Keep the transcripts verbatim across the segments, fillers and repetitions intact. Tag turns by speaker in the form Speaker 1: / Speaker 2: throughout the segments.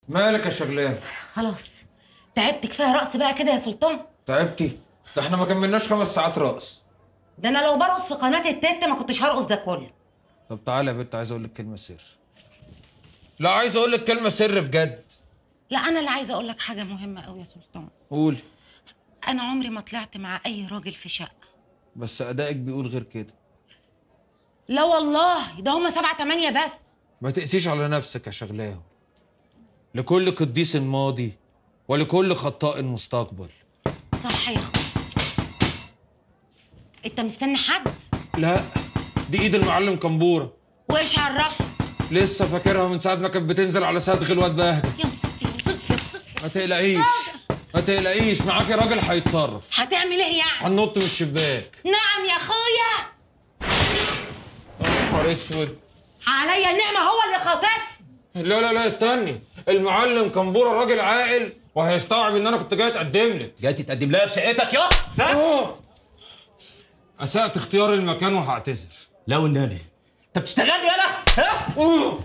Speaker 1: مالك يا شغلان؟
Speaker 2: خلاص تعبت، كفايه رقص بقى كده يا سلطان.
Speaker 1: تعبتي؟ ده احنا ما كملناش خمس ساعات رقص.
Speaker 2: ده انا لو برقص في قناه التت ما كنتش هرقص ده كله.
Speaker 1: طب تعالى يا بنت، عايز اقول لك كلمه سر. لا، عايز اقول لك كلمه سر بجد.
Speaker 2: لا انا اللي عايزه اقول لك حاجه مهمه قوي يا سلطان.
Speaker 1: قول.
Speaker 2: انا عمري ما طلعت مع اي راجل في شقه.
Speaker 1: بس ادائك بيقول غير كده.
Speaker 2: لا والله، ده هما سبعة تمانية بس.
Speaker 1: ما تقسيش على نفسك يا شغلاوي. لكل قديس ماضي ولكل خطاء مستقبل.
Speaker 2: صح يا اخويا. انت مستني حد؟
Speaker 1: لا، دي ايد المعلم كمبوره.
Speaker 2: وايش عرفك؟
Speaker 1: لسه فاكرها من ساعه ما كانت بتنزل على صدغ الواد بهجه.
Speaker 2: يا مسكتي يا مسكتي يا مسكتي.
Speaker 1: ما تقلقيش، ما تقلقيش، معاكي راجل هيتصرف.
Speaker 2: هتعمل ايه يعني؟
Speaker 1: هننط من الشباك.
Speaker 2: نعم يا اخويا.
Speaker 1: يا نهار اسود.
Speaker 2: عليا النعمه، هو اللي خاطف.
Speaker 1: لا لا لا، استني. المعلم كمبوره راجل عاقل وهيستوعب ان انا كنت جاي اتقدم لك.
Speaker 3: جاي تتقدم لها في شقتك يا؟
Speaker 1: اه. اسأت اختيار المكان وهعتذر.
Speaker 3: لا والنبي، انت بتشتغلني انا؟ ها؟
Speaker 1: أوه.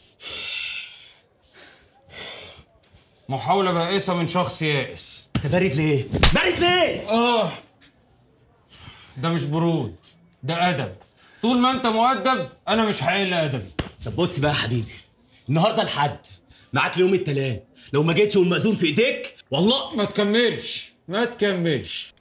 Speaker 1: محاولة بائسة من شخص يائس.
Speaker 3: انت بارد ليه؟ بارد ليه؟
Speaker 1: اه. ده مش برود، ده أدب. طول ما أنت مؤدب أنا مش هقل أدبي.
Speaker 3: طب بص بقى يا حبيبي، النهارده الحد معاك ليوم التلات، لو ما جيتش والمأذون في ايديك والله.
Speaker 1: ما تكملش، ما تكملش.